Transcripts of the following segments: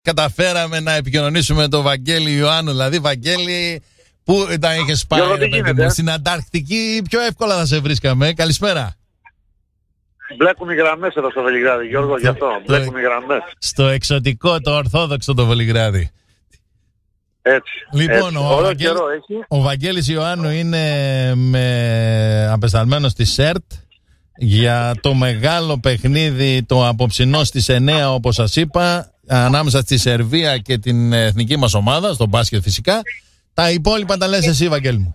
καταφέραμε να επικοινωνήσουμε με τον Βαγγέλη Ιωάννου. Δηλαδή, Βαγγέλη, πού τα είχες πάει? Στην Ανταρκτική πιο εύκολα θα σε βρίσκαμε. Καλησπέρα. Μπλέκουν οι γραμμές εδώ στο Βελιγράδι, Γιώργο, γι' αυτό. Μπλέκουν οι γραμμές. Στο εξωτικό, το ορθόδοξο το Βελιγράδι. Έτσι. Λοιπόν, ο Βαγγέλης Ιωάννου είναι απεσταλμένος στη ΣΕΡΤ για το μεγάλο παιχνίδι το απόψινό στις 9, όπως σας είπα, ανάμεσα στη Σερβία και την εθνική μας ομάδα, στο μπάσκετ φυσικά. Τα υπόλοιπα τα λες εσύ, Βαγγέλη μου.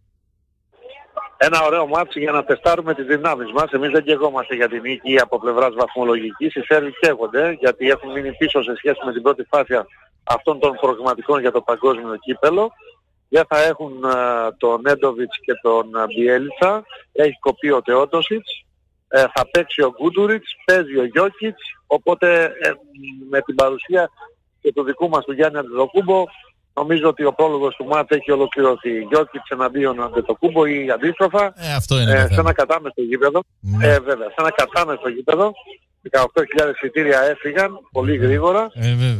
Ένα ωραίο μάτσι για να τεστάρουμε τις δυνάμεις μας. Εμείς δεν καιγόμαστε για την νίκη από πλευράς βαθμολογικής. Οι Σέρβοι καίγονται γιατί έχουν μείνει πίσω σε σχέση με την πρώτη φάση αυτών των προγραμματικών για το παγκόσμιο κύπελο. Δεν θα έχουν τον Νέντοβιτς και τον Μπιέλιτσα. Έχει κοπεί ο Τεότοσιτς. Θα παίξει ο Γκούντουριτς, παίζει ο Γιόκιτς. Οπότε με την παρουσία και του δικού μας του Γιάννη Αντετοκούμπο, νομίζω ότι ο πρόλογος του μάτς έχει ολοκληρωθεί. Γιόκιτς εναντίον Αντετοκούμπο ή αντίστροφα. Αυτό είναι σε ένα κατάμεστο γήπεδο. Βέβαια, σε ένα κατάμεστο γήπεδο. 18.000 εισιτήρια έφυγαν πολύ γρήγορα.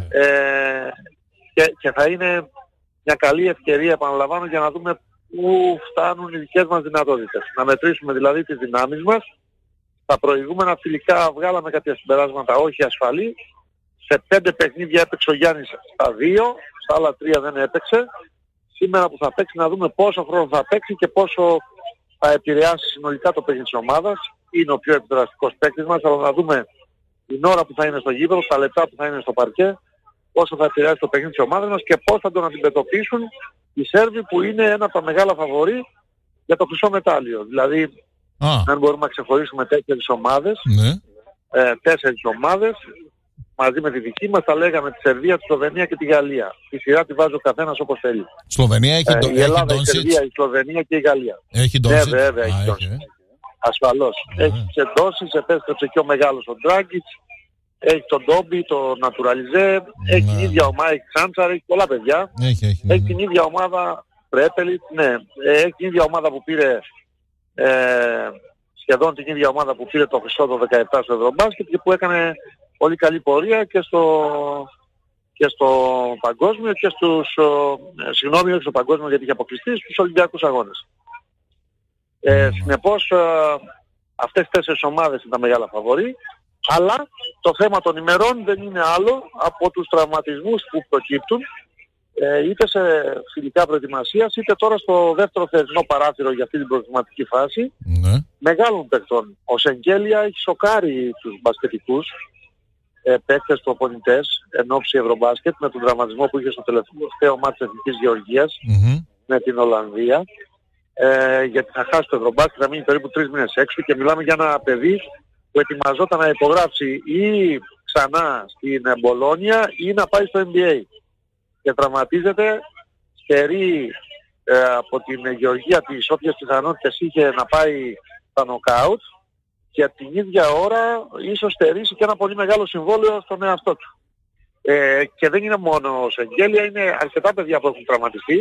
Και θα είναι μια καλή ευκαιρία, επαναλαμβάνω, για να δούμε πού φτάνουν οι δικές μας δυνατότητες. Να μετρήσουμε δηλαδή τις δυνάμεις μας. Τα προηγούμενα φιλικά βγάλαμε κάποια συμπεράσματα όχι ασφαλή. Σε 5 παιχνίδια έπαιξε ο Γιάννης στα 2, στα άλλα 3 δεν έπαιξε. Σήμερα που θα παίξει να δούμε πόσο χρόνο θα παίξει και πόσο θα επηρεάσει συνολικά το παιχνίδι της ομάδας. Είναι ο πιο επιδραστικός παίκτης μας, αλλά να δούμε την ώρα που θα είναι στο γήπεδο, τα λεπτά που θα είναι στο παρκέ, πόσο θα επηρεάσει το παιχνίδι της ομάδας μας και πώς θα τον αντιμετωπίσουν οι Σέρβοι που είναι ένα από τα μεγάλα φαβορί για το χρυσό μετάλλιο. Δηλαδή, αν μπορούμε να ξεχωρίσουμε 4 ομάδες, 4 ομάδες, μαζί με τη δική μας, τα λέγαμε τη Σερβία, τη Σλοβενία και τη Γαλλία. Τη σειρά τη βάζει ο καθένας όπως θέλει. Σλοβενία έχει η Ελλάδα, η Σερβία, η Σλοβενία και η Γαλλία. Έχει Ντόνσιτς. Βέβαια, έχει Ντόνσιτς. Ασφαλώς. Έχει και Ντόνσιτς, επέστρεψε και ο μεγάλος ο Ντράγκιτς. Έχει τον Ντόμπι, τον Νατουραλιζέ. Έχει την ίδια ομάδα, έχει Ξάντσαρ, έχει πολλά παιδιά. Έχει την ίδια ομάδα Πρέπελιτ, έχει την ίδια ομάδα που πήρε σχεδόν την ίδια ομάδα που πήρε το χρυσό το 17 στο Ευρωμπάσκετ και που έκανε πολύ καλή πορεία και στο παγκόσμιο και στους, συγγνώμη, όχι στο παγκόσμιο γιατί είχε αποκλειστεί, στους Ολυμπιακούς Αγώνες. Συνεπώς αυτές οι 4 ομάδες είναι τα μεγάλα φαβορί, αλλά το θέμα των ημερών δεν είναι άλλο από τους τραυματισμούς που προκύπτουν είτε σε φιλικά προετοιμασίας είτε τώρα στο δεύτερο θεσμό παράθυρο για αυτή την προετοιμαστική φάση μεγάλων παιχτών. Ο Σεγγέλια έχει σοκάρει τους μπασκετικούς παίκτες προπονητές εν ώψη Ευρωμπάσκετ με τον τραυματισμό που είχε στο τελευταίο μάτι της Εθνικής Γεωργίας με την Ολλανδία, γιατί θα χάσει το Ευρωμπάσκετ, θα μείνει περίπου 3 μήνες έξω και μιλάμε για ένα παιδί που ετοιμαζόταν να υπογράψει ή ξανά στην Μπολόνια ή να πάει στο NBA και τραυματίζεται, στερεί από την Γεωργία τις όποιες πιθανότητες είχε να πάει στα νοκάουτ και την ίδια ώρα ίσως στερήσει και ένα πολύ μεγάλο συμβόλαιο στον εαυτό του. Και δεν είναι μόνο ο Σεγγέλια, είναι αρκετά παιδιά που έχουν τραυματιστεί.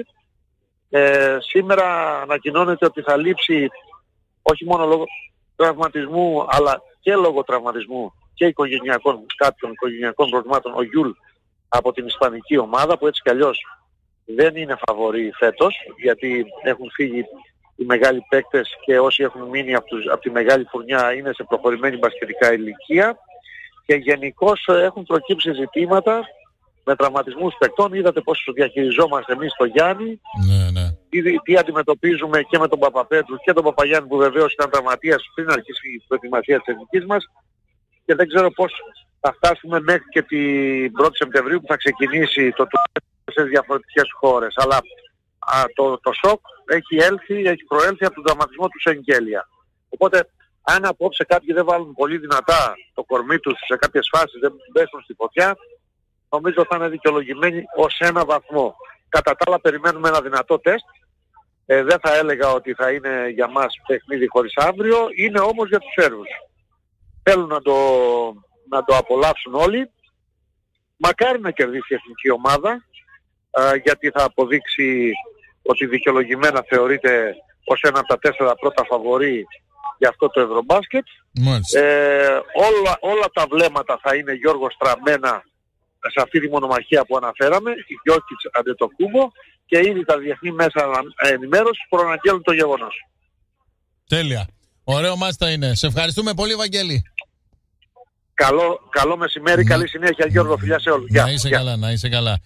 Σήμερα ανακοινώνεται ότι θα λείψει όχι μόνο λόγω τραυματισμού αλλά και λόγω τραυματισμού και κάποιων οικογενειακών προβλημάτων ο Γιούλ από την ισπανική ομάδα που έτσι κι αλλιώς δεν είναι φαβορί φέτος γιατί έχουν φύγει οι μεγάλοι παίκτες και όσοι έχουν μείνει από τη μεγάλη φουρνιά είναι σε προχωρημένη μπασκετικά ηλικία και γενικώς έχουν προκύψει ζητήματα με τραυματισμούς παικτών. Είδατε πώς διαχειριζόμαστε εμείς το Γιάννη, τι αντιμετωπίζουμε και με τον Παπαπέτρου και τον Παπαγιάννη που βεβαίως ήταν τραυματίας πριν αρχίσει η προετοιμασία της εθνικής μας και δεν ξέρω πώς θα φτάσουμε μέχρι και την 1η Σεπτεμβρίου που θα ξεκινήσει το τουρνουά σε διαφορετικές χώρες. Αλλά το σοκ έχει προέλθει από τον τραυματισμό του Σεγγέλια. Οπότε αν απόψε κάποιοι δεν βάλουν πολύ δυνατά το κορμί τους σε κάποιες φάσεις, δεν πέσουν στη φωτιά, νομίζω θα είναι δικαιολογημένοι ως ένα βαθμό. Κατά τα άλλα περιμένουμε ένα δυνατό τεστ. Δεν θα έλεγα ότι θα είναι για μας παιχνίδι χωρίς αύριο, είναι όμως για τους Σέρβους. Θέλουν να το απολαύσουν όλοι. Μακάρι να κερδίσει η εθνική ομάδα, γιατί θα αποδείξει ότι δικαιολογημένα θεωρείται ως ένα από τα 4 πρώτα φαβορί για αυτό το Ευρωμπάσκετ. Όλα τα βλέμματα θα είναι, Γιώργο, στραμμένα σε αυτή τη μονομαχία που αναφέραμε, η Γιόκιτς Αντετοκούμπο, και ήδη τα διεθνή μέσα ενημέρωσης προαναγγέλνουν το γεγονός. Τέλεια. Ωραίο μάστα είναι. Σε ευχαριστούμε πολύ, Βαγγέλη. Καλό μεσημέρι, καλή συνέχεια, Γιώργο, φιλιά σε όλους. Να είσαι καλά, να είσαι καλά.